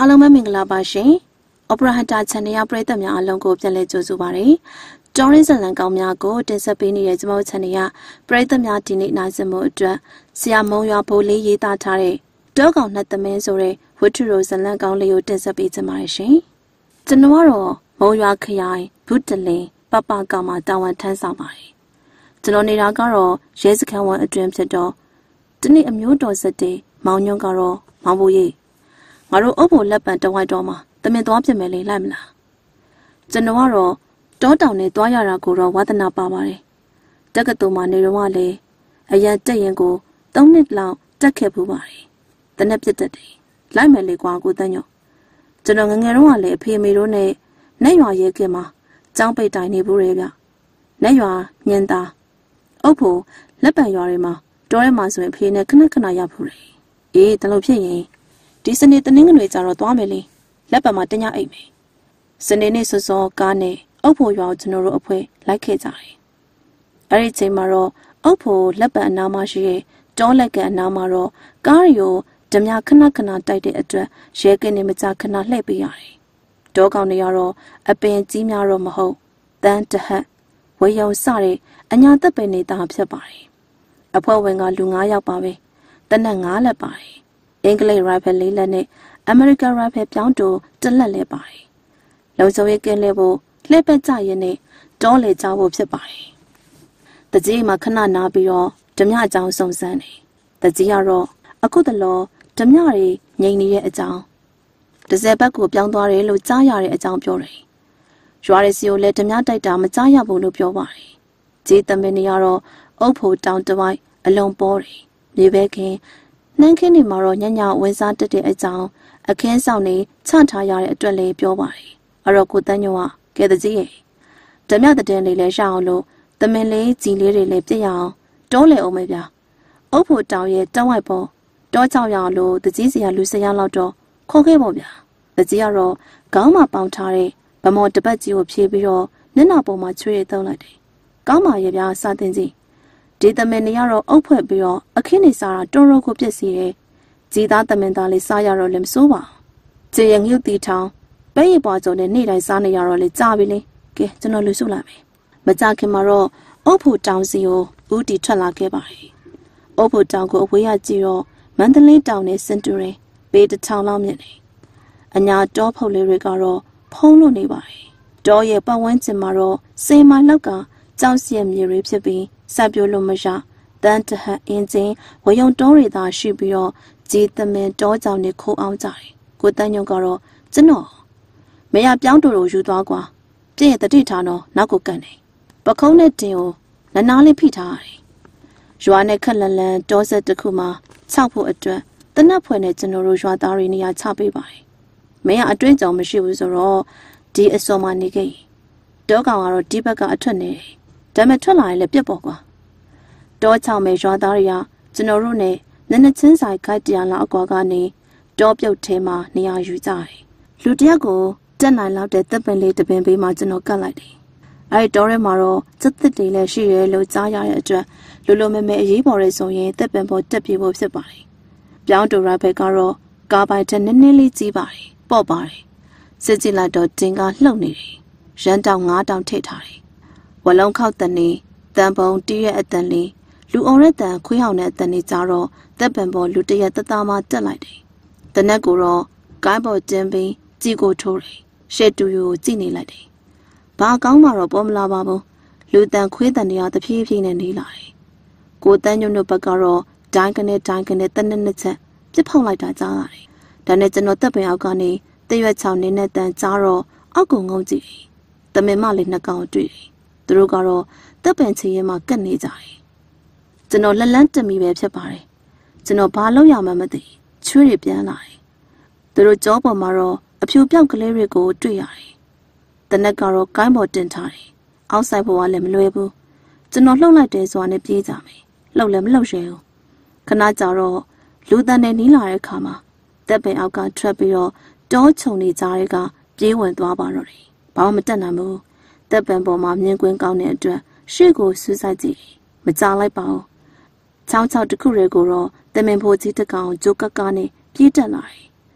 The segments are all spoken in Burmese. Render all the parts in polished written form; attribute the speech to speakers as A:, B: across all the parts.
A: အားလုံးပဲမင်္ဂလာပါရှင်။ Opera Hunter Channel ရဲ့ပရိသတ်များအားလုံးကိုပြန်လည်ကြိုဆိုပါရစေ။ကျောင်းရင်းဇလံကောင်းများကိုတင်ဆက်ပေးနေတဲ့ကျွန်မတို့ channel ရဲ့ပရိသတ်များဒီနေ့နိုင်စမှုအတွက်ဆရာမုံရွာဘိုးလေးရေးသားထားတဲ့တောကောင်နှစ်သမင်းဆိုတဲ့ဝတ္ထုရိုဇလံကောင်းလေးကိုတင်ဆက်ပေးချင်ပါတယ်ရှင်။ကျွန်တော်ကတော့မုံရွာခရိုင်ဘုတလင်ပပကမှာတာဝန်ထမ်းဆောင်ပါတယ်။ကျွန်တော်နေတာကတော့ရဲစခန်းဝန်အတွင်းဖြစ်တော့ဒီနေ့အမျိုးတော်စက်တဲ့မောင်ညွန့်ကတော့မောင်ဘိုးရေးငါတို့အုပ်ဖို့လက်ပံတဝိုက်တော့မှာတမင်သွားပြင်မယ်လေလိုက်မလားကျွန်တော်ကတော့တောတောင်နဲ့သွားရတာကိုတော့ဝါသနာပါပါတယ်တက္ကသိုလ်မှာနေတော့ကလေအရန်တက်ရင်ကို3နှစ်လောက်တက်ခဲ့ပူပါတယ်တနက်ပြစ်တက်တယ်လိုက်မယ်လေကွာကိုတန်းညောကျွန်တော်ငငယ်တော့ကလေအဖေမေတို့နဲ့နဲ့ရွာရဲခင်မှာကျောင်းပိတ်တိုင်နေဘူးရဲ့ဗျနဲ့ရွာညင်သားအုပ်ဖို့လက်ပံရွာတွေမှာတောထဲမှာဆိုရင်အဖေနဲ့ခဏခဏရောက်ဘူးလေအေးတလို့ဖြစ်ရင်ဒီစနေတနင်္ဂနွေကျတော့သွားမယ်လေလက်ပံမှာတညအိတ်မယ်စနေနေ့စောစောကားနဲ့အုပ်ဖို့ရွာကိုကျွန်တော်တို့အဖွဲလိုက်ခဲ့ကြတယ်အဲ့ဒီချိန်မှာတော့အုပ်ဖို့လက်ပံအနားမှာရှိတဲ့တောလက်ကန်အနားမှာတော့ကားရီကိုဓမြခဏခဏတိုက်တဲ့အတွက်ရဲကင်းနေမကြခဏလှည့်ပေးရတယ်တောကောင်တွေကတော့အပင်ကြီးများတော့မဟုတ်တန်းတဟက်ဝေယုံစတဲ့အညာသက်ပင်နေတာဖြစ်ပါတယ်အဖွဲ့ဝင်ကလူ9ယောက်ပါပဲတနက်9လက်ပါတယ်အင်္ဂလိပ်ရိုင်ဖယ်4လက်နဲ့အမေရိကန်ရိုင်ဖယ်ပြောင်းတူ1လက်လဲပါတယ်လုံစုံရေးကင်းလဲဖို့လှည့်ပက်ကြရင်နဲ့တောလေကြဖို့ဖြစ်ပါတယ်တကြီးမှာခဏနားပြီးတော့ဓမြအကြောင်းစုံစမ်းတယ်တကြီးကတော့အခုတလောဓမြတွေငြိမ်နေတဲ့အကြောင်း10ဘက်ကိုပြောင်းသွားတယ်လို့ကြားရတဲ့အကြောင်းပြောတယ်ရွာရစီကိုလည်းဓမြတိုက်တာမကြားရဘူးလို့ပြောပါတယ်ကြီးသမင်းတွေကတော့အုပ်ဖို့တောင်တဝိုက်အလုံးပေါ်တယ်မြေပဲခင်းနှမ်းခင်းတွေမှာတော့ညညဝင်စားတက်တဲ့အကြောင်းအခင်းဆောင်နေချထားရတဲ့အတွက်လည်းပြောပါတယ်အဲ့တော့ကိုတန်းညိုကကဲတကြီးရဲ့ဓမြတဲ့တင်းလေးလည်းရအောင်လို့သမင်လေးကြီးလေးတွေလည်းပြည့်ရအောင်တောလေအောင်မယ်ဗျာအုပ်ဖို့တောင်ရဲ့တောက်ဝိုက်ပေါ်တောကြောက်ရအောင်လို့တကြီးစီကလူစရလောက်တော့ခေါ်ခဲ့ပေါ့ဗျာတကြီးကတော့ခေါင်းမှာပေါင်ထားတဲ့ဗမော်တပတ်ကြီးကိုဖြေးပြီးတော့မျက်နှာပေါ်မှာချွေးရသုံးလိုက်တယ်ကောင်းပါရဲ့ဗျာစတင်ကြီးဒီသမင်တွေကတော့အုပ်ဖွဲ့ပြီးတော့အခင်းနေစားတာတော်တော်ကိုပြည့်စည်တယ်ကြည်သားသမင်သားလေးစားရတော့လည်းမစိုးပါဘူးကြေရငှုတ်တီထောင်ပဲရပွားကြုံနဲ့နေ့တိုင်းစားနေရတော့လေကြားပြီလေကဲကျွန်တော်လူစုလိုက်မယ်မကြခင်မှာတော့အုပ်ဖို့တောင်စီကိုဦးတီထွက်လာခဲ့ပါတယ်အုပ်ဖို့တောင်ကိုအဝေးရကြည့်တော့မန္တလေးတောင်နဲ့စင်တူရင်ပေ1000လောက်မြင့်နေအညာတောဖုတ်လေးတွေကတော့ဖုံးလို့နေပါတယ်တောရဲ့ပတ်ဝန်းကျင်မှာတော့စေမိုင်လောက်ကကြောက်စရမြေတွေဖြစ်ပြီးစပြိုလို့မရတန်းတဟန်အင်းချင်းဝယုံတောတွေသာရှိပြီးတော့ကြည်သမင်တောကြောင်တွေခိုးအောင်ကြတယ်ကိုတန်းညုံကတော့ကျွန်တော်မရပြောင်းတူတို့ယူသွားကွာပြည့်ရဲ့တတိထားတော့နောက်ကိုကန်တယ်ပခုံးနဲ့တင်ကိုနနားလေးဖိထားရတယ်ရွာနဲ့ခက်လန်လန်တောဆက်တစ်ခုမှာခြောက်ဖို့အတွက်တနက်ဖွယ်နဲ့ကျွန်တော်တို့ရွာသားတွေနေရာချပေးပါတယ်မင်းကအတွေ့အကြုံမရှိဘူးဆိုတော့ဒီအစောမှနေခဲ့တောကောင်ကတော့ဒီဘက်ကအထွက်နေတယ်ဒါပေမဲ့ထွက်လာရင်လည်းပြက်ပေါ့ကွာတောချောင်မဲ့ရွာသားတွေကကျွန်တော်တို့နဲ့နနချင်းဆိုင်ခိုက်တရားလောက်အကွာကနေတောပြုတ်ထဲမှာနေရာယူကြတယ်လူတယောက်ကိုတက်နိုင်လောက်တဲ့တပ်ပင်လေးတပင်ပေးမှကျွန်တော်ကတ်လိုက်တယ်အဲဒီတောထဲမှာတော့စက်သစ်တွေလည်းရှိရဲလို့ကြားရတဲ့အတွက်လူလိုမဲမဲအရေးပေါ်ရဲဆိုရင်တပ်ပင်ပေါ်တက်ပြေဖို့ဖြစ်ပါတယ်ပြောင်းတူရဘက်ကတော့ကားပိုင်တဲ့နည်းနည်းလေးကြီးပါတယ်ပေါ့ပါတယ်စစ်ကြည့်လိုက်တော့တင်ကားလှုပ်နေတယ်ရန်တောင်9တောင်ထိထားတယ်ဝလုံးခောက်တန်နေတန်ပုံတီးရဲ့အတန်လေးလူအောင်တဲ့တန်ခွေးဟောင်တဲ့အတန်လေးကြားတော့တပ်ပံပေါ်လူတရက်တသားမှတက်လိုက်တယ်တနက်ကိုတော့ကိုင်းပေါ်ကျင်းပြီးကြည်ကိုထိုးတယ်ရှေ့တူကိုကြည့်နေလိုက်တယ်ဘာကောင်းမှတော့ပေါ်မလာပါဘူးလူတန်ခွေးတန်တွေကတဖြည်းဖြည်းနဲ့နေလာတယ်ကိုတန်းညွန့်တို့ဘက်ကတော့ဒိုင်းကနေတနက်နှစ်ချက်ပြစ်ဖောက်လိုက်တာကြားရတယ်ဒါနဲ့ကျွန်တော်တပ်ပံအောက်ကနေတရွက်ချောင်းနေတဲ့တန်ကြားတော့အောက်ကိုငုံကြည့်တယ်တမင်မလေးနှစ်ကောင်တွေ့တယ်သူတို့ကတော့တပ်ပံချီရင်မှကတ်နေကြတယ်ကျွန်တော်လက်လန်းတက်မိပဲဖြစ်ပါတယ်ကျွန်တော်ဘာလုပ်ရမှမသိချွေးတွေပြန်လာတယ်သူတို့ကြောပေါ်မှာတော့အဖြူပြောက်ကလေးတွေကိုတွေ့ရတယ်တနက်ကတော့ကိုင်းပေါ်တင်ထားတယ်အောက်ဆိုင်ဘဝလည်းမလွယ်ဘူးကျွန်တော်လှုပ်လိုက်တယ်ဆိုတာနဲ့ပြေးကြမယ်လှုပ်လည်းမလှုပ်ရဲဘူးခဏကြာတော့လူတန်နဲ့နီးလာတဲ့အခါမှာတပ်ပင်အောက်ကထွက်ပြီးတော့တောချုံနေကြတဲ့ကပြေးဝင်သွားပါတော့တယ်ဘာမှမတက်နိုင်ဘူးတပ်ပင်ပေါ်မှာမြင်ကွင်းကောင်းတဲ့အတွက်ရှေ့ကိုစူးစိုက်ကြည့်မကြလိုက်ပါဘူးချောင်းချောက်တစ်ခုရဲကိုတော့တမင်ဖို့ကြီးတကောင်ဂျိုကကာနဲ့ပြေးတက်လာတယ်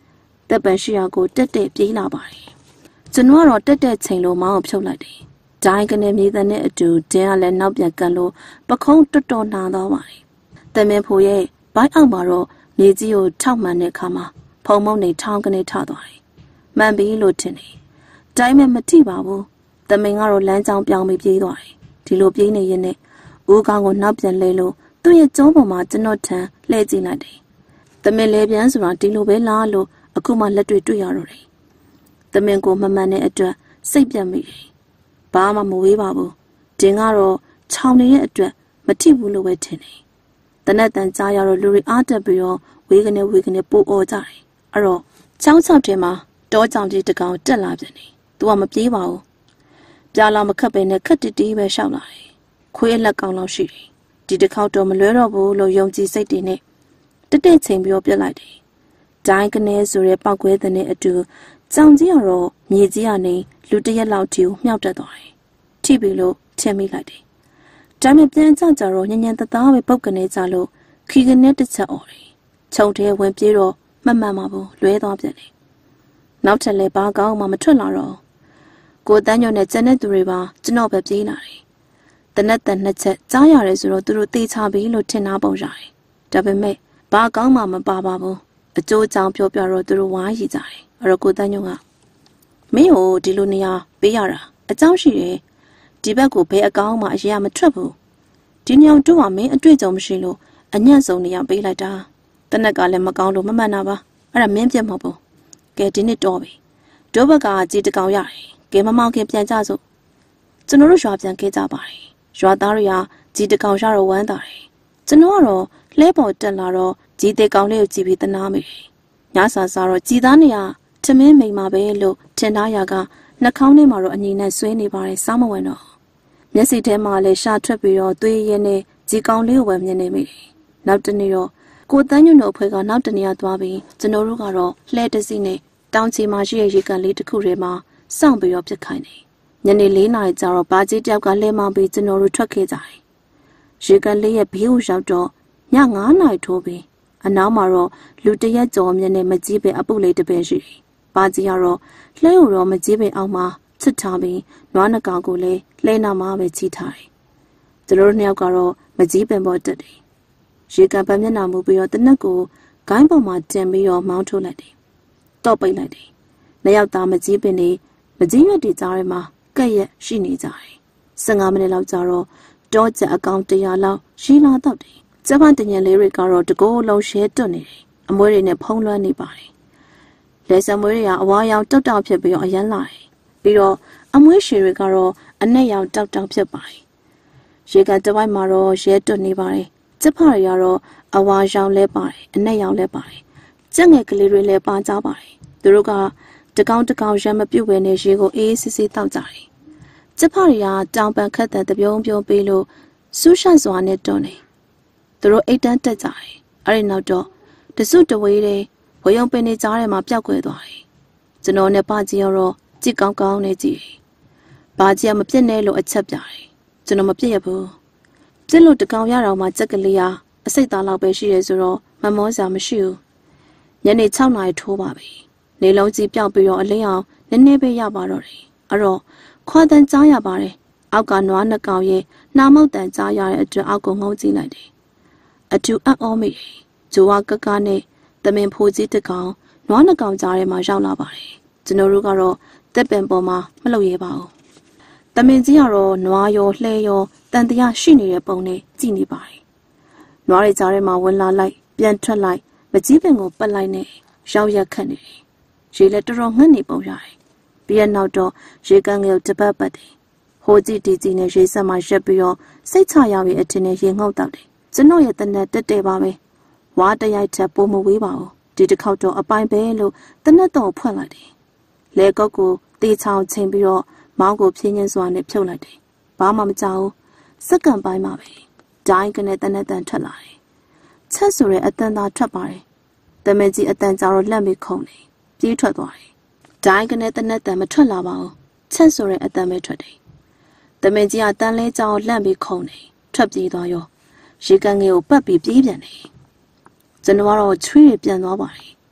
A: တက်ပန်ရှိရာကိုတက်တက်ပြေးလာပါတယ်ကျွန်တော်ကတော့တက်တက်ချိန်လိုမောင်းဖြုတ်လိုက်တယ်ဒိုင်းကနေမြေသားနဲ့အတူတင်းကလည်းနောက်ပြန်ကန်လို့ပခုံးတော်တော်နာသွားပါတယ်တမင်ဖိုရဲ့ဘိုင်းအောက်မှာတော့မြေကြီးကိုထောက်မှန်တဲ့အခါမှာဖုံမုံနေထောင်းကနေထသွားတယ်မှန်ပြီလို့ထင်တယ်ဒိုင်းမဲ့မထိပါဘူးတမင်ကတော့လမ်းကြောင်းပြောင်းပြီးပြေးသွားတယ်ဒီလိုပြေးနေရင်နဲ့ဦးကောင်းကိုနောက်ပြန်လဲလို့သူ့ရဲ့ကျုံးပေါ်မှာကျွန်တော်ထန်လှည့်ကြည့်လိုက်တယ်တမင်လဲပြန်ဆိုတာဒီလိုပဲလားလို့အခုမှလက်တွေ့တွေ့ရတော့တယ်တမင်ကိုမမှန်တဲ့အတွက်စိတ်ပြတ်မိတယ်ဘာမှမဝေးပါဘူးတင်းကတော့ခြောင်နေတဲ့အတွက်မထိဘူးလို့ပဲထင်တယ်တနက်တန်ကြားရတော့လူတွေအားတက်ပြီးတော့ဝေးကနေပိုအော်ကြတယ်အဲ့တော့ချောင်းချောက်ထဲမှာတောကြောင်ကြီးတကောင်တက်လာပြန်တယ်သူကမပြေးပါဘူးပြာလာမခတ်ပဲနဲ့ခက်တီတီပဲရှောက်လာတယ်ခွေးလက်ကောင်လောက်ရှိတယ်ဒီတစ်ခေါက်တော့မလွဲတော့ဘူးလို့ယုံကြည်စိတ်တွေနဲ့တက်ချိန်ပြီးတော့ပြက်လိုက်တယ်ဒိုင်းကနေဆိုရဲပောက်ခွဲတဲ့နဲ့အတူကြောင်ကြီးကတော့မြေကြီးကနေလူတရက်လောက်ထိကိုမြှောက်တက်သွားတယ်ထိပြီလို့ထင်မိလိုက်တယ်ဒါပေမဲ့ပြန်ကြတော့ညဉ့်ညံသားပဲပုတ်ကနေကြလို့ခီကနေတစ်ချက်អော်တယ်ခြုံထဲဝင်ပြေးတော့မှန်ပါဘူးလွဲသွားပြန်တယ်နောက်ထပ်လည်းဘာကောင်းမှမထွက်လာတော့ကိုတန်းညွန့်နဲ့ကျန်တဲ့သူတွေပါကျွန်တော်ပဲပြေးလာတယ်တနက်တန်နှစ်ချက်ကြားရတယ်ဆိုတော့သူတို့တေးချပြီလို့ထင်သားပုံရတယ်ဒါပေမဲ့ဘာကောင်းမှမပါပါဘူးအကျိုးအကြောင်းပြောပြတော့သူတို့ဝါးရည်ကြတယ်အဲ့တော့ကိုတန်းညွန့်ကမင်းကိုဒီလိုနေရာပေးရတာအကြောင်းရှိတယ်ဒီဘက်ကိုဘယ်အကောင်းမှအရေးမထွက်ဘူးဒီညောင်တို့ကမင်းအတွေ့အကြုံမရှိလို့အညံ့ဆုံးနေရာပေးလိုက်တာတနက်ကလည်းမကောင်းလို့မမှန်တာပါအဲ့ဒါမင်းပြတ်မဟုတ်ဘူးကဲဒီနေ့တော့ပြီတို့ဘက်ကကြီးတကောင်ရတယ်ကဲမမောင်ခင်ပြန်ကြစို့ကျွန်တော်တို့ရွာပြန်ခဲ့ကြပါတယ်ရွာသားတွေကကြီးတကောင်ရတော့ဝမ်းသာတယ်ကျွန်တော်ကတော့လှဲပေါ်တက်လာတော့ကြီးတဲ့ကောင်လေးကိုကြည့်ပြီးတနာမိတယ်ညစာစားတော့ကြီးသားနေရထမင်းမိန်မှာပဲလို့ထင်ထားရကနှာခေါင်းထဲမှာတော့အငြိနဲ့ဆွဲနေပါတယ်စားမဝင်တော့မျက်စိထဲမှာလည်းရှာထွက်ပြီးတော့သွေးရင်းနဲ့ကြီးကောင်လေးကိုပဲမြင်နေမိတယ်နောက်တနေ့တော့ကိုတန်းညွန့်တို့အဖွဲ့ကနောက်တနေရာသွားပြီးကျွန်တော်တို့ကတော့လှဲတစီနဲ့တောင်ချီမှာရှိတဲ့ရေကန်လေးတစ်ခုထဲမှာစောင့်ပြီးတော့ပြစ်ခိုင်းတယ်ညနေ4 နာရီကျတော့ဘာကြီးတယောက်ကလဲမောင်းပြီးကျွန်တော်တို့ထွက်ခဲ့ကြတယ်ရေကန်လေးရဲ့ဘေးကိုရောက်တော့ည9 နာရီထိုးပြီးအနောက်မှာတော့လူတရက်ကျော်မြက်နဲ့မကြီးပင်အပုတ်လေးတစ်ပင်ရှိတယ်ဘာကြီးကတော့လှဲကိုတော့မကြီးပင်အောင်မှာချစ်ထားပြီးနွားနှကောင်ကိုလည်းလှဲနာမှာပဲချီထားတယ်ကျွန်တော်တို့နှစ်ယောက်ကတော့မကြီးပင်ပေါ်တက်တယ်ရေကန်ပန်းမျက်နှာမူပြီးတော့တနက်ကိုဂိုင်းပေါ်မှာတင်ပြီးတော့မောင်းထုတ်လိုက်တယ်တော့ပိတ်လိုက်တယ်နှစ်ယောက်သားမကြီးပင်နေမကြီးရွက်တွေကြားထဲမှာကက်ရက်ရှိနေကြတယ်15 မိနစ်လောက်ကြာတော့တောချက်အကောင်100လောက်ရှိလာတော့တယ်ကျပန်းတညင်လေးတွေကတော့တကိုးလုံးရှဲတွတ်နေတယ်အမွှေးတွေနဲ့ဖုံးလွှမ်းနေပါတယ်လက်စမွှေးတွေကအဝါရောင်တောက်တောက်ဖြစ်ပြီးတော့အရန်လာတယ်ပြီးတော့အမွှေးရှည်တွေကတော့အနက်ရောင်တောက်တောက်ဖြစ်ပါတယ်ရေကန်တစ်ဝိုက်မှာတော့ရဲတွတ်နေပါတယ်ကျပတွေကတော့အဝါရောင်လဲပါတယ်အနက်ရောင်လဲပါတယ်ကြက်ငယ်ကလေးတွေလည်းပါကြပါတယ်သူတို့ကတကောင်ရမ်းမပြုတ်ပဲနဲ့ရေကိုအေးစစ်စစ်တောက်ကြတယ်ကျပတွေကတောင်ပန်ခတ်တဲ့တပြုံးပြုံးပေးလို့စူးရှန့်စွာနဲ့တွန်းနေသူတို့အိတ်တန်းတက်ကြတယ်အဲ့ဒီနောက်တော့တစုတဝေးတဲ့ဝေယုံပင်နေကြားထဲမှာပျောက်ကွယ်သွားတယ်ကျွန်တော်နဲ့ပါကြီးရောကြည့်ကောင်းကောင်းနဲ့ကြည့်ဘာကြီးကမပြစ်နဲ့လို့အချက်ပြတယ်ကျွန်တော်မပြစ်ရဘူးပြစ်လို့တကောင်ရတော့မှကြက်ကလေးကအစိတ်သားလောက်ပဲရှိရဲဆိုတော့မမောစရာမရှိဘူးညနေ6 နာရီထိုးပါပြီနေလုံးကြီးပြောက်ပြီးတော့အလင်းအောင်နည်းနည်းပဲရပါတော့တယ်အဲ့တော့ခွာတန်ကြားရပါတယ်အောက်ကနွားနှကောင်ရဲ့နှာမောက်တန်ကြားရတဲ့အတွက်အောက်ကိုငုံကြည့်လိုက်တယ်အတူအံ့ဩမိတယ်ဂျိုဝါကကနဲ့တမင်ဖိုးကြီးတကောင်နွားနှကောင်ကြားထဲမှာရောက်လာပါတယ်ကျွန်တော်တို့ကတော့တက်ပင်ပေါ်မှာမလုပ်ရပါဘူးတမင်ကြီးကတော့နွားရောလှဲရောတန်တရားရှိနေတဲ့ပုံနဲ့ကြည့်နေပါတယ်နွားတွေကြားထဲမှာဝင်လာလိုက်ပြန်ထွက်လိုက်မကြီးပင်ကိုပတ်လိုက်နဲ့ရောက်ရက်ခတ်နေတယ်ရေလည်းတော်တော်ငှက်နေပုံရတယ်ပြီးရနောက်တော့ရေကန်ငယ်တပတ်ပတ်တယ်ဟိုကြည့်တီကြီးနဲ့ရေဆက်မှရက်ပြီးတော့စိတ်ချရပြီအထင်နဲ့ရေငုတ်တော့တယ်ကျွန်တော်ရဲ့တနက်တက်တယ်ပါပဲဝါတရိုက်ချက်ပိုးမဝေးပါဘူးဒီတစ်ခေါက်တော့အပိုင်ပဲလို့တနက်တော့ဖွင့်လိုက်တယ်လေကုတ်ကိုတေချောင်ချိန်ပြီးတော့မောင်းကိုဖြင်းချင်းစွာနဲ့ဖြုတ်လိုက်တယ်ဘာမှမကြောက်စက္ကန့်ပိုင်းမှာပဲဒိုင်းကနေတနက်တန်ထွက်လာတယ်ချက်ဆိုရဲအတန်သာထွက်ပါတယ်တမင်ကြီးအတန်ကြောင်တော့လက်မိခုံတယ်ပြေးထွက်သွားတယ်ဒိုင်းကနေတနက်တန်မထွက်လာပါဘူးချက်ဆိုရဲအတန်ပဲထွက်တယ်တမင်ကြီးကတန်လဲကြောင်လှန့်ပြီးခုံတယ်ထွက်ပြေးသွားရောရေကန်ငယ်ကိုပတ်ပြီးပြေးပြန်တယ်ကျွန်တော်ကတော့ချွေးရပြန်သွားပါတယ်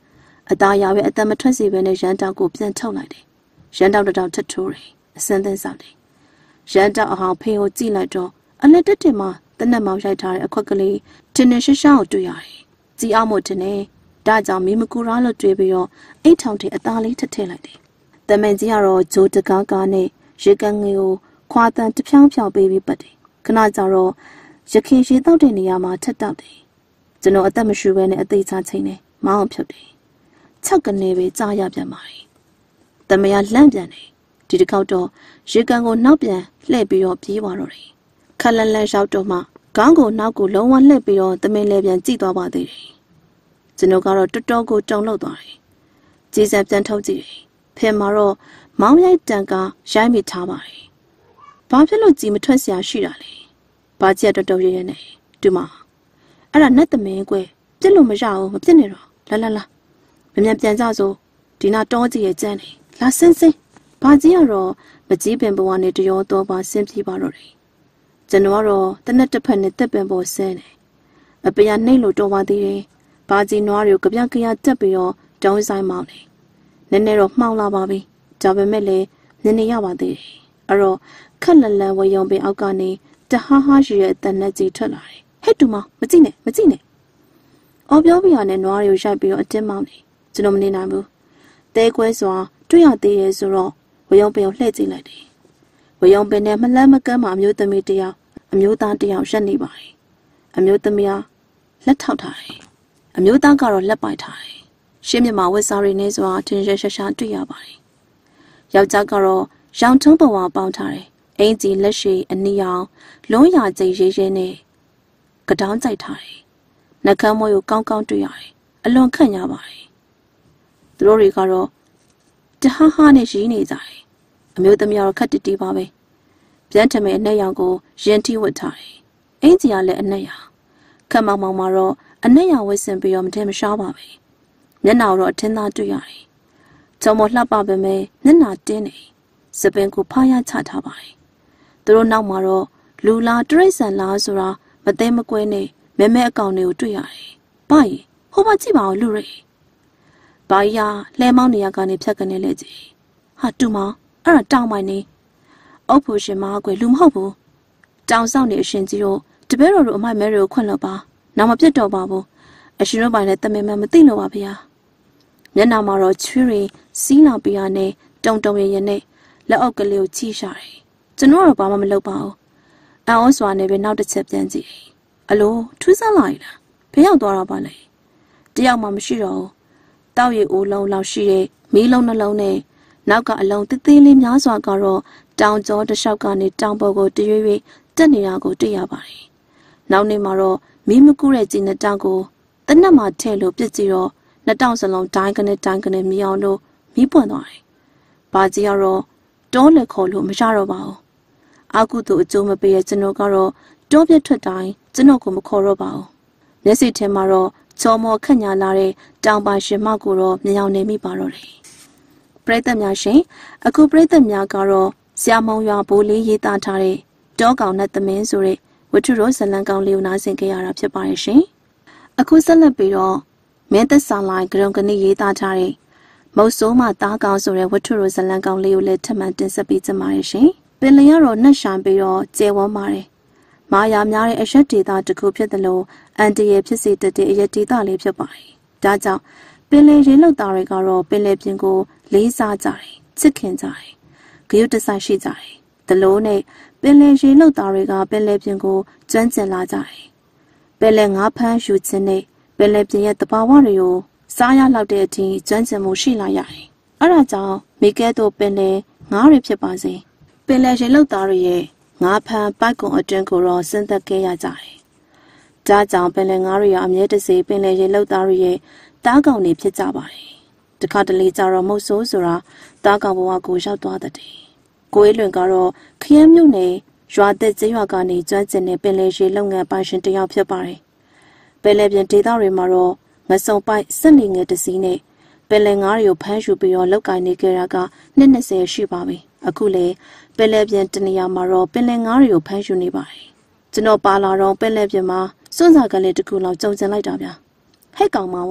A: အသားရပဲအသက်မထွက်စီပဲနဲ့ရန်တောက်ကိုပြန်ထုတ်လိုက်တယ်ရန်တောက်တောက်ထထိုးတယ်အစင်းသင်းဆောက်တယ်ရန်တောက်အဟောင်းဖေးကိုကြည့်လိုက်တော့အလက်တက်တင်မှာတနက်မောင်ရိုက်ထားတဲ့အခွက်ကလေးတင်းနေရှင်းရှင်းကိုတွေ့ရတယ်ကြည်အောင်မို့တင်နေဒါကြောင့်မီမကူရာလို့တွေးပြီးတော့အိတ်ထောင်တဲ့အသားလေးထထည့်လိုက်တယ်တမန်ကြီးကတော့ဂျိုးတကားကားနဲ့ရေကန်ငယ်ကိုခွာတန်တဖြောင်းဖြောင်းပေးပြီးပတ်တယ်ခဏကြာတော့ရခင်ရေတောက်တဲ့နေရာမှာထက်တောက်တယ်ကျွန်တော်အသက်မရှူဘဲနဲ့အသေးချချိန်နဲ့မောင်းအောင်ဖြုတ်တယ်6ကနေပဲကြားရပြန်ပါတယ်တမယာလှမ်းပြန်တယ်ဒီတစ်ခေါက်တော့ရေကန်ကိုနောက်ပြန်လှည့်ပြီးတော့ပြေးသွားတော့တယ်ခက်လန်လန်ရောက်တော့မှခေါင်းကိုနောက်ကိုလုံးဝလှည့်ပြီးတော့တမင်လဲပြန်ကြည့်သွားပါသေးတယ်ကျွန်တော်ကတော့တော်တော်ကိုတုန်လှုပ်သွားတယ်ကြည်စံပြန်ထုတ်ကြည့်တယ်ဖင်မှာတော့မောင်းရိုက်တန်ကရိုက်မိထားပါတယ်ဘာဖြစ်လို့ကြည်မထွက်เสียရှိတာလဲဘာကြက်တော်တော်ရဲရဲနဲ့ဒီမှာအဲ့ဒါနဲ့သမင်းကွယ်ပြစ်လို့မရဘူးမပြစ်နဲ့တော့လာမြန်ပြန်ကြစို့ဒီနာတောကြီးရဲ့ကျန်းနေလာစင်းဘာကြီးကတော့မကြီးပင်ဘဝနဲ့တရောတော့ပါဆင်းပြေးပါတော့တယ်ကျွန်တော်ကတော့တနက်တစ်ဖက်နဲ့တက်ပင်ပေါ်ဆင်းတယ်အပရနှိမ့်လို့တော်ပါသေးတယ်ဘာကြီးနွားတွေကိုကြပြတက်ပြီးတော့တုံးဆိုင်မောင်းတယ်နည်းနည်းတော့မှောင်လာပါပြီဒါပေမဲ့လည်းနည်းနည်းရပါသေးတယ်အဲ့တော့ခက်လန်လန်ဝယုံပင်အောက်ကနေတဟားဟားရှိရဲ့တန်နဲ့ကြီးထွက်လာတယ်ဟဲ့တူမမကြည့်နဲ့အော်ပြောပြရနဲ့နွားတွေကိုရိုက်ပြီးတော့အတင်းမောင်းတယ်ကျွန်တော်မနေနိုင်ဘူးတဲခွဲစွာတွေ့ရသေးရဲ့ဆိုတော့ဝယုံပင်ကိုလှည့်ကြည့်လိုက်တယ်ဝယုံပင်နဲ့မလန်းမကမ်းမှာအမျိုးသမီးတယောက်အမျိုးသားတယောက်ရက်နေပါတယ်အမျိုးသမီးကလက်ထောက်ထားတယ်အမျိုးသားကတော့လက်ပိုက်ထားတယ်ရှင်းမြမာဝက်စားရီနေစွာထင်ရှားတွေ့ရပါတယ်ယောက်ျားကတော့ရောင်ထုံးပေါ်ပေါင်းထားတယ်အင်ကြီးလက်ရှိအနီရောင်လုံးရကျိရဲနဲ့ကတောင်းကြိုက်ထားတယ်နှကမ်းမွေးကိုကောင်းတွေ့ရတယ်အလွန်ခန့်ရပါတယ်သူတို့တွေကတော့တဟားဟားနဲ့ရီးနေကြတယ်အမျိုးသမီးကတော့ခက်တီပါပဲပြန်ထမဲအနက်ရောင်ကိုရင်ထိဝတ်ထားတယ်အင်ကြီးကလည်းအနက်ရောင်ခက်မောင်မှာတော့အနက်ရောင်ဝတ်ဆင်ပြီးတော့မထင်မရှားပါပဲမျက်နှာတော့အထင်းသားတွေ့ရတယ်ချုံမလှပပဲမဲ့မျက်နှာတင်းနေစပင်ကိုဖားရချထားပါတယ်သူတို့နောက်မှာတော့လူလားတရိတ်ဆန်လားဆိုတာမသိမကွဲနဲ့မဲအကောင်တွေကိုတွေ့ရတယ်။ဘာကြီးဟိုမှာကြည့်ပါဦးလူတွေ။ဘာကြီးကလဲမောင်းနေရကနေဖြတ်ကနေလေကြီး။ဟာတူမောင်အဲ့ဒါတောင်းမိုင်းနေ။အုပ်ဖို့ရှင်မကွယ်လူမဟုတ်ဘူး။တောင်ဆောင်နေအရှင်ကြီးတို့တပည့်တော်တို့အမိုက်မဲတွေကိုခွင့်လို့ပါ။နောက်မပြတ်တော့ပါဘူး။အရှင်တို့ပိုင်နဲ့တမင်မှမသိလို့ပါဗျာ။မျက်နှာမှာတော့ချွေးရီစီးလာပြရနဲ့တုံရဲနဲ့လက်အောက်ကလေးကိုချီရှာတယ်။ကျွန်တော်တော့ဘာမှမလုပ်ပါဘူး။အော်စွာနဲ့ပဲနောက်တစ်ချက်ပြန်ကြည့်။အလိုထူးဆန်းလာရလား။ဘယ်ရောက်သွားတာပါလဲ။တယောက်မှမရှိတော့ဘူး။တောက်ရည်အိုးလုံးလောက်ရှိတဲ့မီးလုံးနှလုံးနဲ့နောက်ကအလုံးသေးလေးများစွာကတော့တောင်ကျောတလျှောက်ကနေတောင်ပေါ်ကိုတရွေ့တက်နေတာကိုတွေ့ရပါတယ်။နောက်နေ့မှာတော့မီးမကူးတဲ့ကျင်းတဲ့တောင်ကိုတနက်မှထဲလို့ပြစ်ကြည့်တော့နှစ်တောင်စလုံးတိုင်းကနေမီးအောင်လို့မီးပွင့်သွားတယ်။ဘာကြီးကတော့တောလက်ခေါ်လို့မရတော့ပါဘူး။အာကုသူအကျိုးမပေးတဲ့ကျွန်တော်ကတော့တောပြတ်ထွက်တိုင်းကျွန်တော်ကိုမခေါ်တော့ပါဘူး။မျက်စိထဲမှာတော့ချောမောခန့်ညာလာတဲ့တောင်ပါရှင်မကိုတော့မြင်အောင်နေမိပါတော့တယ်။ပရိသတ်များရှင်အခုပရိသတ်များကတော့ဆရာမုံရွာဘိုးလေးရေးသားထားတဲ့တောကောင်နဲ့သမင်းဆိုတဲ့ဝတ္ထုတော်ဇလံကောင်လေးကိုနားဆင်ကြရတာဖြစ်ပါရဲ့ရှင်။အခုဆက်လက်ပြီးတော့မင်းသက်ဆောင်လိုက်ဂရုံကနေ့ရေးသားထားတဲ့မုတ်ဆိုးမသားကောင်ဆိုတဲ့ဝတ္ထုတော်ဇလံကောင်လေးကိုလည်းထပ်မံတင်ဆက်ပေးကြပါရဲ့ရှင်။ပင်လျာတော့နှက်ဆိုင်ပြီးတော့ကျဲဝန်းပါတယ်။မာယာများတဲ့အရက်ဒေတာတစ်ခုဖြစ်တယ်လို့အန်တီရဲ့ဖြစ်စေတတ်တဲ့အရက်ဒေတာလေးဖြစ်ပါတယ်။ဒါကြောင့်ပင်လယ်ရေလောက်သားတွေကတော့ပင်လယ်ပြင်ကိုလေးစားကြတယ်။ချစ်ခင်ကြတယ်။ဂရုတစိုက်ရှိကြတယ်။ဒလို့နဲ့ပင်လယ်ရေလောက်သားတွေကပင်လယ်ပြင်ကိုကျွမ်းကျင်လာကြတယ်။ပင်လယ်ငါးဖမ်းယူခြင်းနဲ့ပင်လယ်ပြင်ရဲ့တဘာဝတွေကိုစားရလောက်တဲ့အထိကျွမ်းကျင်မှုရှိလာရတယ်။အဲဒါကြောင့်မိကဲတို့ပင်လယ်ငါးတွေဖြစ်ပါစေ။ပင်လယ်ရေလောက်သားတွေရဲ့ငါးဖမ်းပိုက်ကွန်အတွင်းကိုတော့ဆင်းသက်ခဲ့ရကြတယ်။ဒါကြောင့်ပင်လယ်ငါးတွေအမြဲတစေပင်လယ်ရေလောက်သားတွေရဲ့တားကောင်တွေဖြစ်ကြပါတယ်။တခါတလေကျတော့မုတ်ဆိုးဆိုတာတားကောင်ဘဝကိုရောက်သွားတဲ့။ကိုယ်လွင်ကတော့ခရမ်းမြို့နယ်ရွာသက်ကျေးရွာကနေကျွမ်းကျင်တဲ့ပင်လယ်ရေလုပ်ငန်းပိုင်ရှင်တစ်ယောက်ဖြစ်ပါတယ်။ပင်လယ်ပြင်ဒေသတွေမှာတော့ငစုံပိုက်စက်နေငယ်တစ်စီးနဲ့ပင်လယ်ငါးတွေကိုဖမ်းယူပြီးတော့လောက်ကင်နေကြတာကနှစ်20ရှိပါပြီ။အခုလေပင်လယ်ပြင်တနေရာမှာတော့ပင်လယ်ငါးတွေကိုဖမ်းယူနေပါတယ်။ကျွန်တော်ပါလာတော့ပင်လယ်ပြင်မှာစွန့်စားကလေးတစ်ခုလောက်ကြုံကျင်လိုက်တာဗျာ။ဟဲ့ကောင်မဝဲမ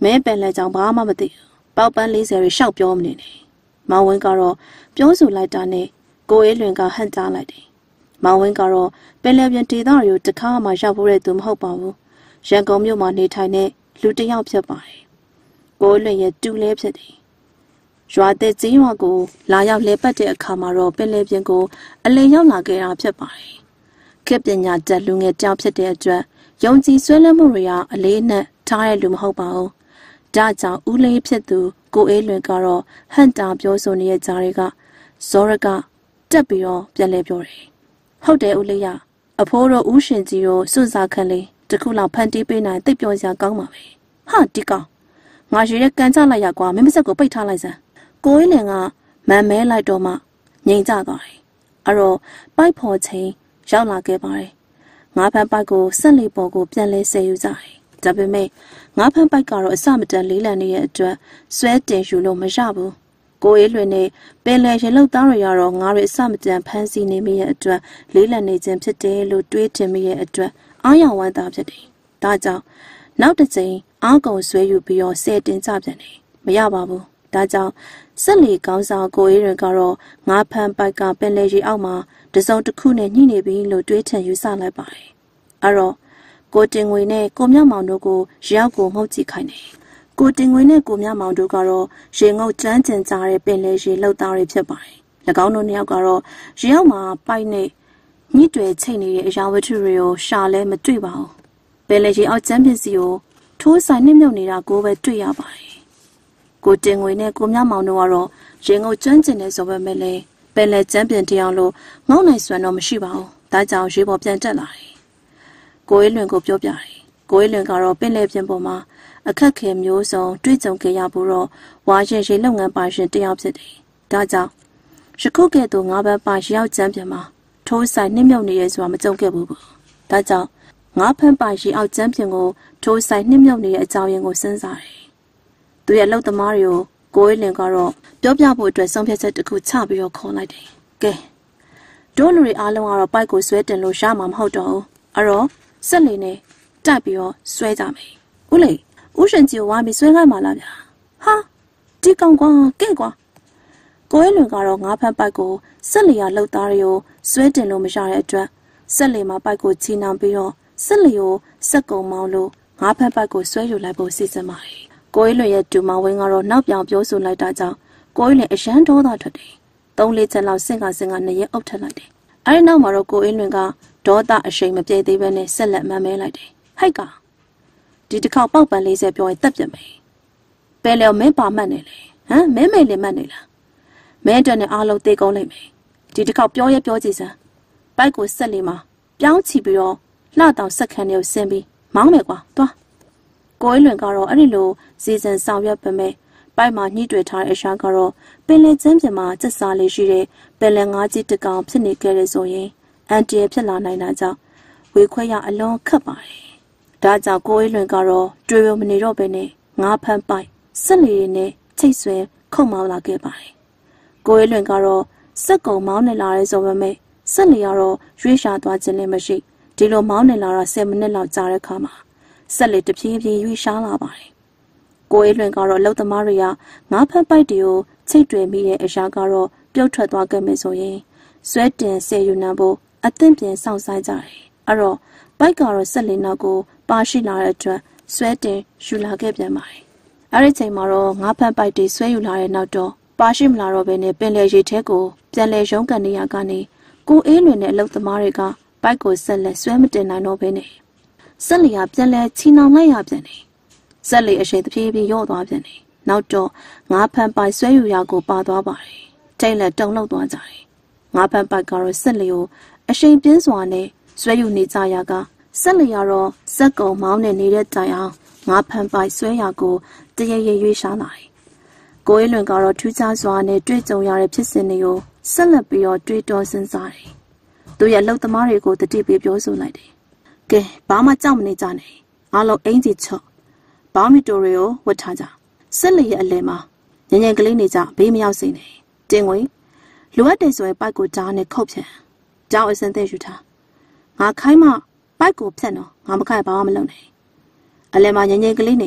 A: မဲပင်လဲကြောင့်ဘာမှမသိပေါက်ပန်း40တွေရှောက်ပြောမနေနဲ့မောင်ဝင်းကတော့ပြောဆိုလိုက်တာနဲ့ကိုအေးလွင်ကဟန့်ကြားလိုက်တယ်မောင်ဝင်းကတော့ပင်လယ်ပြင်ဒေသတွေကိုတခါမှရောက်ဖို့တဲ့သူမဟုတ်ပါဘူးရန်ကုန်မြို့မှာနေထိုင်တဲ့လူတစ်ယောက်ဖြစ်ပါတယ်ကိုအေးလွင်ရဲ့တူလဲဖြစ်တယ်ရွာတဲ့ကြီးရွာကိုလာရောက်လဲပတ်တဲ့အခါမှာတော့ပင်လယ်ပြင်ကိုအလင်းရောက်လာခဲ့တာဖြစ်ပါတယ်ခေတ်ပညာတတ်လူငယ်တောင်ဖြစ်တဲ့အတွက်ယုံကြည်ဆွဲလန်းမှုတွေကအလေးနဲ့ထားတဲ့လူမဟုတ်ပါဘူးဒါကြောင့်ဦးလေးဖြစ်သူကိုအေးလွင်ကတော့ဟန်တာပြောဆိုနေတဲ့ကြားတွေကဇောရကတက်ပြီးတော့ပြန်လဲပြောတယ်ဟုတ်တယ်ဦးလေးရအဖိုးတို့ဦးရှင်ကြီးတို့စွန့်စားခန့်လေးတခုလောက်ဖန်တီးပေးနိုင်သိပ်ပြောစရာကောင်းပါပဲဟာဒီကောင်ငါရွေရဲ့ကန်ချလိုက်ရကွာမင်းမစက်ကိုပိတ်ထားလိုက်စမ်းကိုအေးလင်ကမန်မဲလိုက်တော့မှငြိမ်ကျသွားတယ်အဲ့တော့ပိုက်ဖော်ချင်းရောက်လာခဲ့ပါတယ်ငါးဖန်ပိုက်ကိုဆက်လီပေါ်ကိုပြန်လဲဆယ်ယူကြတယ်ဒါပေမဲ့ငါးဖန်ပိုက်ကတော့အစမတန်လေးလံနေတဲ့အတွက်ဆွဲတင်ယူလို့မရဘူးကိုအေးလွင်နဲ့ပင်လယ်ရေလောက်သားတွေကတော့ငါးတွေအစမတန်ဖမ်းဆီးနေမိရဲ့အတွက်လေးလံနေခြင်းဖြစ်တယ်လို့တွေးထင်မိရဲ့အတွက်အားရဝမ်းသာဖြစ်တယ်ဒါကြောင့်နောက်တစ်ချိန်အားကုန်ဆွဲယူပြီးတော့ဆယ်တင်ကြပြန်တယ်မရပါဘူးဒါကြောင့်ဆက်လီကောင်းဆောင်ကိုအေးရင်ကတော့ငါးဖန်ပိုက်ကပင်လယ်ရေအောက်မှာတစုံတစ်ခုနဲ့ညှိနေပြီလို့တွေးထင်ယူဆလိုက်ပါတယ်အဲ့တော့ကိုတင်ငွေနဲ့ကိုမြမောင်တို့ကိုရောက်ကိုငုတ်ကြည့်ခိုင်းတယ်ကိုတင်ငွေနဲ့ကိုမြမောင်တို့ကတော့ရေငုတ်တန်းကျင်ကြတဲ့ပင်လယ်ရေလှုပ်သားတွေဖြစ်ပါတယ်၎င်းတို့နှစ်ယောက်ကတော့ရေအောက်မှာပိုက်နဲ့ညှိတွေချိတ်နေတဲ့အရာဝတ္ထုတွေကိုရှာလဲမတွေ့ပါဘူးပင်လယ်ရေအောက်ကျန်းပစ္စည်းကိုထိုးဆိုင်နှိမ့်မြုပ်နေတာကိုပဲတွေ့ရပါတယ်ကိုတင်ငွေနဲ့ကိုမြမောင်တို့ကတော့ရေငုတ်ကျွမ်းကျင်နေဆိုပေမဲ့လည်းပင်လယ်ကျန်းပင်တရားလို့ငေါ့နိုင်စွမ်းတော့မရှိပါဘူးဒါကြောင့်ရေပေါ်ပြန်တက်လာတယ်ကိုအေးလွင်ကိုပြောပြတယ်ကိုအေးလွင်ကတော့ပင်လယ်ပြင်ပေါ်မှာအခက်ခဲမျိုးစုံတွေ့ကြုံခဲ့ရဘူးတော့ဝါရင်ရေလုပ်ငန်းပါရှင်တယောက်ဖြစ်တယ်ဒါကြောင့်ယခုကဲ့သို့ငါးဘက်ပါရောက်ကျန်းပြင်မှာထိုးဆိုင်နှိမ့်မြုပ်နေရဲဆိုတာမကြုံခဲ့ဘူးဒါကြောင့်ငါးဖန်ပါရေအောက်ကျန်းပြင်ကိုထိုးဆိုင်နှိမ့်မြုပ်နေတဲ့အကြောင်းရင်းကိုစဉ်းစားတယ်သူရဲ့လုပ်သမားတွေကိုကိုအေးလင်ကတော့ပြောပြဖို့အတွက်ဆုံးဖြတ်ချက်တစ်ခုချပြီးတော့ခေါ်လိုက်တယ်ကဲတို့လူတွေအားလုံးကတော့ပိုက်ကိုဆွဲတင်လို့ရမှာမဟုတ်တော့ဘူးအဲ့တော့ဆက်လေနဲ့တိုက်ပြီးတော့ဆွဲကြမယ်ဦးလေးဦးရှင်ကြီးကိုဝါပြီးဆွဲခိုင်းပါလားဗျာဟာဒီကောင်ကွာကဲကွာကိုအေးလင်ကတော့ငါးဖက်ပိုက်ကိုဆက်လေရလှုပ်သားတွေကိုဆွဲတင်လို့မရတဲ့အတွက်ဆက်လေမှာပိုက်ကိုချီနှောင်ပြီးတော့ဆက်လေကိုစက်ကုံမောင်းလို့ငါးဖက်ပိုက်ကိုဆွဲယူလိုက်ဖို့စီစဉ်ပါတယ်ကိုအေးလွင်ရဲ့တူမဝင်းကတော့နောက်ပြောင်ပြောဆိုလိုက်တာကြောင့်ကိုအေးလွင်အရန်ဒေါသထွက်တယ်3-4ချက်လောက်စင်ကနေရအုပ်ထက်လိုက်တယ်အဲဒီနောက်မှာတော့ကိုအေးလွင်ကဒေါသအရှိန်မပြေသေးဘဲနဲ့ဆက်လက်မှန်မဲလိုက်တယ်ဟိုက်ကဒီတစ်ခေါက်ပေါက်ပန်40ပြောရင်တက်ပြမယ်ပယ်လျော်မင်းပါမှတ်နေလေဟမ်မဲမဲလေးမှတ်နေလားမဲအတွက်နဲ့အားလုံးသေကုန်လိမ့်မယ်ဒီတစ်ခေါက်ပြောရဲပြောကြည့်စမ်းပိုက်ကိုဆက်လေးမှာပြောင်းချပြီးတော့လှတောင်ဆက်ခန်းတွေကိုဆင်းပြီးမောင်းမယ်ကွာသွားကိုအေးလွင်ကတော့အဲ့ဒီလိုစီစဉ်ဆောင်ရွက်ပေမဲ့ပိုက်မှာညှိတွေ့ထားတဲ့အရှာကတော့ပင်လယ်ကျန်းပြင်မှာစက်စားလေးရှိတဲ့ပင်လယ်ငါးကြီးတစ်ကောင်ဖြစ်နေခဲ့တဲ့ဆိုရင်အန်တီရဖြစ်လာနိုင်တာကြောင့်ဝေခွဲရအလွန်ခက်ပါတယ်ဒါကြောင့်ကိုအေးလွင်ကတော့တွေ့ရမနေတော့ဘဲနဲ့ငါးဖမ်းပိုက်ဆက်လီတွေနဲ့ချိတ်ဆွဲခုတ်မောင်းလာခဲ့ပါတယ်ကိုအေးလွင်ကတော့စက်ကုံမောင်းနေလာရဲဆိုပေမဲ့ဆက်လီကတော့ရွေးရှာသွားခြင်းလည်းမရှိဒီလိုမောင်းနေလာတော့10မိနစ်လောက်ကြာတဲ့အခါမှာဆက်လီတဖြည်းဖြည်းရွေးရှားလာပါတယ်ကိုအေးလွင်ကတော့အလုပ်သမားတွေကငါးဖက်ပိုက်တွေကိုချိတ်တွယ်မိတဲ့အရာကတော့ပြုတ်ထွက်သွားခဲ့မယ်ဆိုရင်ဆွဲတင်ဆယ်ယူနိုင်ဖို့အသင့်ပြင်စောင့်ဆိုင်ကြတယ်အဲ့တော့ပိုက်ကတော့ဆက်လီနောက်ကိုပါရှိလာတဲ့အတွက်ဆွဲတင်ယူလာခဲ့ပြန်ပါတယ်အဲ့ဒီချိန်မှာတော့ငါးဖက်ပိုက်တွေဆွဲယူလာတဲ့နောက်တော့ပါရှိမလာတော့ဘဲနဲ့ပင်လယ်ရေထဲကိုပြန်လဲရုံးကန်နေရကနေကိုအေးလွင်နဲ့အလုပ်သမားတွေကပိုက်ကိုဆက်လက်ဆွဲမတင်နိုင်တော့ဘဲနဲ့ဆက်လီကပြန်လဲချီနှောင်လိုက်ရပြန်တယ်ဆက်လီအရှိန်တဖြည်းဖြည်းရော့သွားပြန်တယ်နောက်တော့ငါးဖန်ပိုက်ဆွဲယူရကိုပါသွားပါတယ်ထိတ်လက်တုံလောက်သွားကြတယ်ငါးဖန်ပိုက်ကတော့ဆက်လီကိုအရှိန်ပြင်းစွာနဲ့ဆွဲယူနေကြရကဆက်လီကတော့စက်ကုံမောင်းနေနေတဲ့တိုင်အောင်ငါးဖန်ပိုက်ဆွဲရကိုတရရရွေးရှားလာတယ်ကိုအေးလွင်ကတော့ထူးခြားစွာနဲ့တွေ့ကြုံရတဲ့ဖြစ်စဉ်တွေကိုဆက်လက်ပြီးတော့တွေးတောစဉ်းစားတယ်သူရဲ့အလုပ်သမားတွေကိုတတိပေးပြောဆိုလိုက်တယ်ကဲဘာမှကြောက်မနေကြနဲ့အားလုံးအင်ဂျီချော့ဘာမီတိုရီကိုဝတ်ထားကြဆက်လက်ရဲ့အလဲမှာညဉ့်ညဉ့်ကလေးနေကြဘေးမရောက်စေနဲ့တင်ဝင်လိုအပ်တယ်ဆိုရင်ပိုက်ကိုဓာတ်နဲ့ခုတ်ဖြန်ကြောက်အစင်သိယူထားငါခိုင်းမှပိုက်ကိုဖြတ်တော့ငါမခိုင်ဘာမှမလုပ်နဲ့အလဲမှာညဉ့်ညဉ့်ကလေးနေ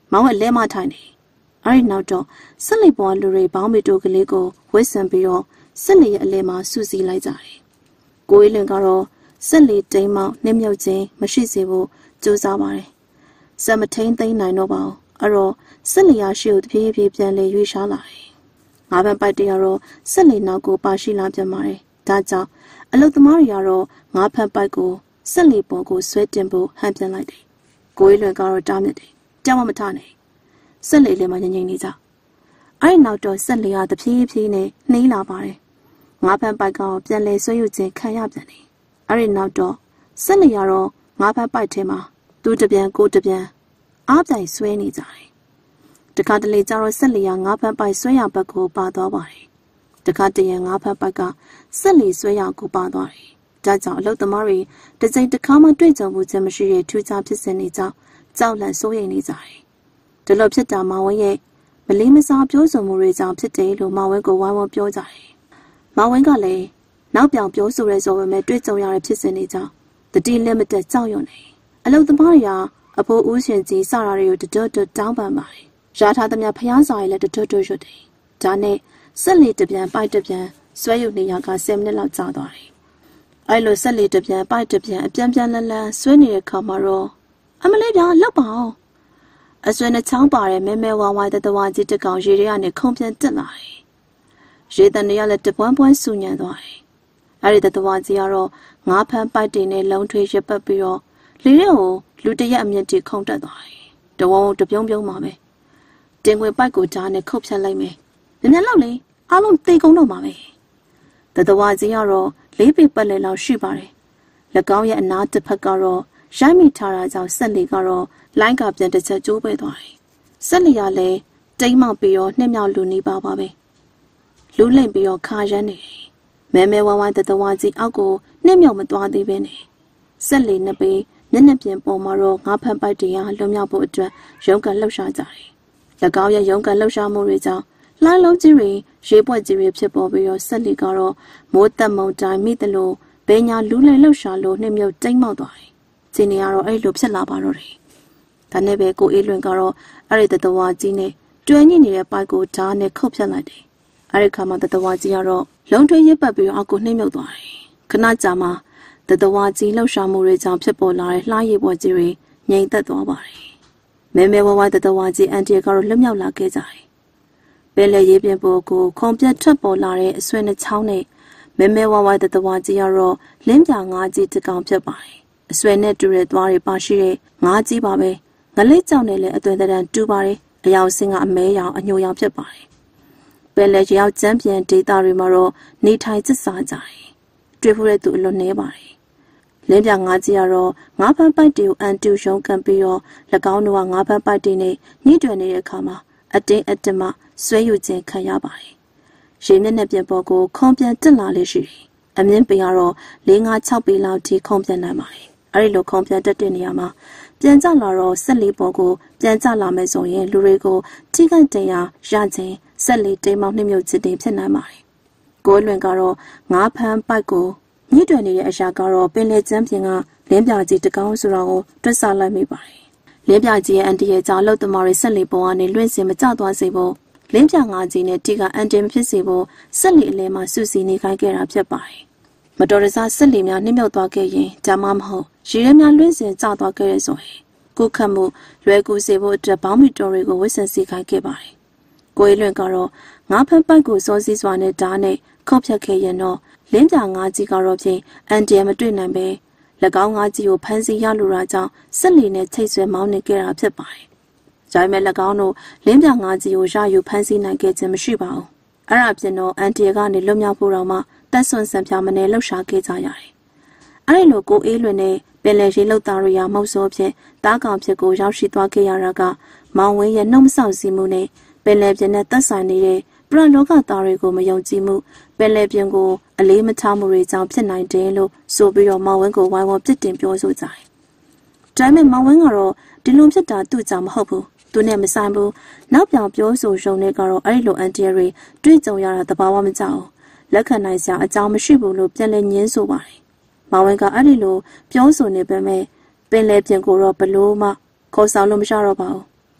A: မောင်ဝဲလဲမထိုင်နေအဲ့ဒီနောက်တော့ဆက်လီပေါ်လူတွေဘောင်းမီတိုကလေးကိုဝစ်ဆန်ပြီးတော့ဆက်လီရဲ့အလဲမှာစူးစီးလိုက်ကြတယ်ကိုအေးလွင်ကတော့ဆက်လီတိမ်မောင်နှင်းမြုပ်ခြင်းမရှိစေဖို့ကြိုးစားပါတယ်စက်မထိန်သိမ်းနိုင်တော့ပါဘူးအဲ့တော့ဆက်လီရရှိကိုတပြေးပြေးပြန်လေရွေးရှားလာတယ်ငါးဘက်ပိုက်တရတော့ဆက်လီနောက်ကိုပါရှိလာပြန်ပါတယ်ဒါကြောင့်အလုတ်သမားတွေကတော့ငါးဖက်ပိုက်ကိုဆက်လီပေါ်ကိုဆွဲတင်ဖို့ဟန်ပြန်လိုက်တယ်ကိုအေးလွင်ကတော့တားမြစ်တယ်ကြောက်မထနဲ့ဆက်လီလေးမှငြိမ်ငြိမ်နေကြအဲ့နောက်တော့ဆက်လီကတပြေးပြေးနဲ့နှီးလာပါတယ်ငါးဖက်ပိုက်ကပြန်လဲဆွဲယူခြင်းခံရပြန်တယ်အဲ့ဒီနောက်တော့ဆက်လီကတော့ငါးဖက်ပိုက်ထဲမှာသူတပြန်ကိုတပြန်အားပြိုင်ဆွဲနေကြတယ်တခါတလေကျတော့ဆက်လီကငါးဖက်ပိုက်ဆွဲရဘက်ကိုပါသွားပါတယ်တခါတရံငါးဖက်ပိုက်ကဆက်လီဆွဲရကိုပါသွားတယ်ဒါကြောင့်အလုတ်သမားတွေတစ်ချိန်တစ်ခါမှတွေ့ကြုံမှုခြင်းမရှိတဲ့ထူးခြားဖြစ်စဉ်တွေကြောင့်ကြောက်လန့်စိုးရိမ်နေကြတယ်ဒီလိုဖြစ်တာမောင်ဝင်းရဲ့မလေးမစားပြောဆိုမှုတွေကြောင့်ဖြစ်တယ်လို့မောင်ဝင်းကိုဝိုင်းဝန်းပြောကြတယ်မောင်ဝင်းကလည်းနောက်ပြောင်ပြောဆိုရဲဆိုပေမဲ့တွေ့ကြုံရတဲ့ဖြစ်စဉ်တွေကြောင့်တတိလက်မတက်ကြောက်ရွံ့နေအလုတ်သမားတွေကအဖိုးဦးရှင်ကြီးစတာတွေကိုတတွတ်တောင်းပန်ပါတယ်ရထားသမျှဖျားစာရည်လည်းတတွတ်ရွတ်တယ်ဒါနဲ့ဆက်လီတပြန်ပိုက်တပြန်ဆွဲယူနေရက10မိနစ်လောက်ကြာသွားတယ်အဲ့လိုဆက်လီတပြန်ပိုက်တပြန်အပြန်ပြန်လန်းလန်းဆွဲနေတဲ့ခါမှာတော့အမလေးပြလောက်ပါအောင်အဆွဲနှချောင်းပါတဲ့မဲမဲဝါးဝါးတဝါကြီးတစ်ကောင်ရေတွေကနေခုံပြန်တက်လာတယ်ရေတန်တွေကလည်းတပွန်းပွန်းဆူညံသွားတယ်အဲ့ဒီတဝါကြီးကတော့ငါးဖမ်းပိုက်တင်နဲ့လုံးထွေးရပတ်ပြီးတော့လေတွေကိုလူတရက်အမြင့်တီခုံတက်သွားတယ်တဝုံတပြုံးပြုံးမှာပဲတင်ခွေပိုက်ကိုဓာတ်နဲ့ခုတ်ဖြတ်လိုက်မယ်နည်းနည်းလောက်လေအားလုံးတေကုန်တော့မှာပဲတဝါကြီးကတော့လေးပေပတ်လဲလောက်ရှိပါတယ်၎င်းရဲ့အနားတစ်ဖက်ကတော့ရိုက်မိထားတာကြောင့်ဆက်လီကတော့လိုင်းကပြန်တစ်ချက်ကျိုးပဲသွားတယ်ဆက်လီကလည်းတိမ်မောက်ပြီးတော့နှစ်မြောက်လူနေပါပဲလူလိမ့်ပြီးတော့ခါရမ်းနေတယ်မဲမဲဝါးဝါးတဝါကြီးအောက်ကိုနှစ်မြောက်မသွားသေးပဲနဲ့ဆက်လီနှစ်ပေမျက်နှာပြင်ပေါ်မှာတော့ငါးဖက်ပိုက်တရားလွန်မြောက်ဖို့အတွက်ရုံးကန်လှုပ်ရှားကြတယ်၎င်းရဲ့ရုံးကန်လှုပ်ရှားမှုတွေကြောင့်လှိုင်းလုံးကြီးတွေရေပွက်ကြီးတွေဖြစ်ပေါ်ပြီးတော့ဆက်လီကတော့မိုးတက်မုန်တိုင်းမိသလိုဘဲညာလူးလဲလှုပ်ရှားလို့နှိမ့်မြုပ်တိမ်မောက်သွားတယ်။ဒီနေရာတော့အဲ့လိုဖြစ်လာပါတော့တယ်။ဒါနဲ့ပဲကိုအေးလွင်ကတော့အဲ့ဒီတဝါကြီးနဲ့တွဲညှိနေတဲ့ပိုက်ကိုဓာတ်နဲ့ခုတ်ဖြတ်လိုက်တယ်။အဲ့ဒီခါမှာတဝါကြီးကတော့လုံးထွေးရစ်ပတ်ပြီးတော့အောက်ကိုနှိမ့်မြုပ်သွားတယ်။ခဏကြာမှတဝါကြီးလှုပ်ရှားမှုတွေကြောင့်ဖြစ်ပေါ်လာတဲ့လှိုင်းရေပွက်ကြီးတွေငြိမ်သက်သွားပါတယ်။မဲမဲဝါးဝါးတဝါကြီးအန်တီကတော့လွတ်မြောက်လာခဲ့ကြတယ်။ပင်လေရေးပြင်ပေါ်ကိုခုံပြတ်ထွက်ပေါ်လာတဲ့အဆွဲနှချောင်းနဲ့မဲမဲဝါးဝါးတဝါကြီးကတော့လင်းပြငါးကြီးတစ်ကောင်ဖြစ်ပါတယ်။အဆွဲနဲ့တူတဲ့သွားတွေပါရှိတဲ့ငါးကြီးပါပဲ။ငလိတ်ကြောင်နဲ့လည်းအသွင်တန်တူပါတယ်။အယောင်စင်းကအမဲရောင်အညိုရောင်ဖြစ်ပါတယ်။ပင်လေရောက်ကျမ်းပြန်ဒေတာတွေမှာတော့နေထိုင်ကျစားကြတယ်။တွေ့ဖို့တဲ့သူအလွန်နှဲပါတယ်။လင်းပြငါးကြီးကတော့ငါးဖမ်းပိုက်တွေကိုအန်တူရုံးကန်ပြီးတော့၎င်းတို့ကငါးဖမ်းပိုက်တွေနဲ့ညှိတွယ်နေတဲ့အခါမှာအတင်းအတင်းမှဆွဲယူခြင်းခံရပါတယ်။ရေမျက်နှာပြင်ပေါ်ကိုခုံပြန်တက်လာလေရှိတယ်။အမြင့်ပေကတော့4-5-6ပေလောက်ထိခုံပြန်နိုင်ပါတယ်။အဲဒီလိုခုံပြန်တက်တဲ့နေရာမှာပြန်ကျလာတော့ဆက်လီပေါ်ကိုပြန်ကျလာမယ်ဆိုရင်လူတွေကိုထိခိုက်တင်ရခြင်းဆက်လီတိမ်မောက်နှိမ့်မြုပ်ခြင်းတင်ဖြစ်နိုင်ပါတယ်။ကိုယ်လွင်ကတော့ငါးဖမ်းပိုက်ကိုညှိတွယ်နေတဲ့အရာကတော့ပင်လေကျမ်းပြင်ကလင်းပြကြီးတကောင်းဆိုတာကိုတွက်ဆလိုက်မိပါတယ်။လင်းပြကြီးရဲ့အန်တီရဲ့ကြောင့်လှုပ်သမားတွေဆက်လီပေါ်ကနေလွင့်စင်မကျသွားစေဖို့လင်းပြငါးကြီးနဲ့တီကအန်တီမဖြစ်စေဖို့ဆက်လီအလဲမှာစုစည်းနေခိုင်းခဲ့တာဖြစ်ပါတယ်။မတော်တဆဆက်လီများနှိမ့်မြုပ်သွားခဲ့ရင်ဒါမှမဟုတ်ရေထဲများလွင့်စင်ကျသွားခဲ့ရဆိုရင်ကိုခတ်မှုလွယ်ကူစေဖို့အတွက်ဘောင်းမီတော်တွေကိုဝစ်ဆင်စီခိုင်းခဲ့ပါတယ်။ကိုအေးလွင်ကတော့ငါးဖက်ပိုက်ကိုစောစည်းစွာနဲ့ဓာတ်နဲ့ခုတ်ဖြတ်ခဲ့ရင်တော့လင်းပြငါးကြီးကတော့ဖြင့်အန်တီမတွေ့နိုင်ပဲ၎င်းငါးကြီးကိုဖမ်းဆီးရလိုတာကြောင့်ဆက်လီနဲ့ချိတ်ဆွဲမောင်းနေခဲ့တာဖြစ်ပါတယ်။ဒါပေမဲ့၎င်းတို့လင်းပြငါးကြီးကိုရယူဖမ်းဆီးနိုင်ခဲ့ခြင်းမရှိပါဘူး။အဲ့ဒါပြင်တော့အန်တီကနေလွတ်မြောက်ဖို့တော့မှတက်ဆွန်ဆန်ပြမနေလှုပ်ရှားခဲ့ကြရတယ်။အဲ့ဒီလိုကိုအေးလွင်နဲ့ပင်လယ်ရေလှုပ်သားရမဟုတ်ဆိုဖြင့်တားကောင်ဖြစ်ကိုရောက်ရှိသွားခဲ့ရတာကမောင်ဝင်းရဲ့နှုတ်မဆောက်စီမှုနဲ့ပင်လယ်ပြင်နဲ့သက်ဆိုင်နေတဲ့ပရလောကသားတွေကိုမယုံကြည်မှုပင်လယ်ပြင်ကိုအလေးမထားမှုတွေကြောင့်ဖြစ်နိုင်တယ်လို့ဆိုပြီးတော့မောင်ဝင်းကိုဝိုင်းဝန်းပြစ်တင်ပြောဆိုကြတယ်။ဒါပေမဲ့မောင်ဝင်းကတော့ဒီလိုဖြစ်တာသူ့ကြောင့်မဟုတ်ဘူး။သူနဲ့မဆိုင်ဘူး။နောက်ပြောင်ပြောဆိုရုံနဲ့ကတော့အဲ့ဒီလိုအန်တီတွေတွေ့ကြုံရတာသဘာဝမကျဘူး။လက်ခံနိုင်စရာအကြောင်းမရှိဘူးလို့ပြန်လည်ညင်းဆိုပါတယ်။မောင်ဝင်းကအဲ့ဒီလိုပြောဆိုနေပေမဲ့ပင်လယ်ပြင်ကိုတော့ဘလို့မှခေါ်ဆောင်လို့မရတော့ပါဘူး။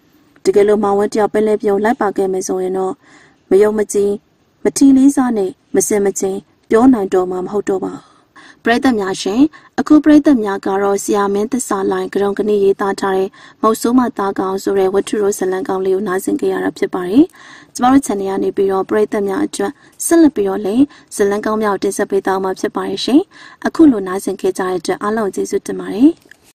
A: တကယ်လို့မောင်ဝတ်တယောက်ပင်လေးပြုံလိုက်ပါခဲ့မယ်ဆိုရင်တော့မယုံမကြည်မထီလေးစားနဲ့မစင်မချင်းပြောနိုင်တော့မှာမဟုတ်တော့ပါဘူးပရိသတ်များရှင်အခုပရိသတ်များကတော့ဆရာမင်းသစ္စာလိုင်းကရုံကနေ့ရေးသားထားတဲ့မုတ်ဆိုးမသားကောင်ဆိုတဲ့ဝတ္ထုရိုးဇလံကောင်လေးကိုနားဆင်ကြရတာဖြစ်ပါတယ်ကျမတို့ channel ကနေပြီးတော့ပရိသတ်များအတွက်ဆက်လက်ပြီးတော့လည်းဇလံကောင်များကိုတင်ဆက်ပေးသွားမှာဖြစ်ပါတယ်ရှင်အခုလိုနားဆင်ကြကြတဲ့အတွက်အားလုံးကျေးဇူးတင်ပါတယ်